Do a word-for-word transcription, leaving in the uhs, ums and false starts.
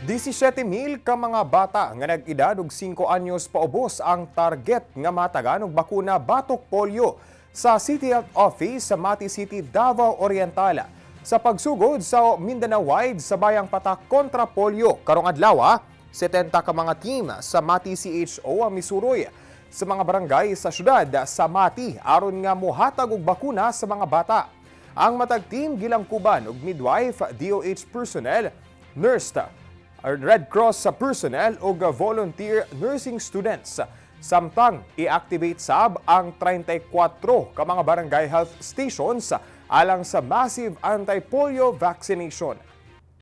disisiete mil ka mga bata nga nag-edad og singko anyos paubos ang target nga matagan og bakuna batok polio sa City Health Office sa Mati City, Davao Oriental. Sa pagsugod sa Mindanao-wide sa bayang patak kontra polio karong adlaw, setenta ka mga team sa Mati C H O ang misuroy sa mga barangay sa syudad sa Mati aron nga mohatag og bakuna sa mga bata. Ang matag team gilangkuban og midwife, D O H personnel, nurse, Red Cross personnel o volunteer nursing students. Samtang i-activate sab ang thirty-four ka mga barangay health stations alang sa massive anti-polio vaccination.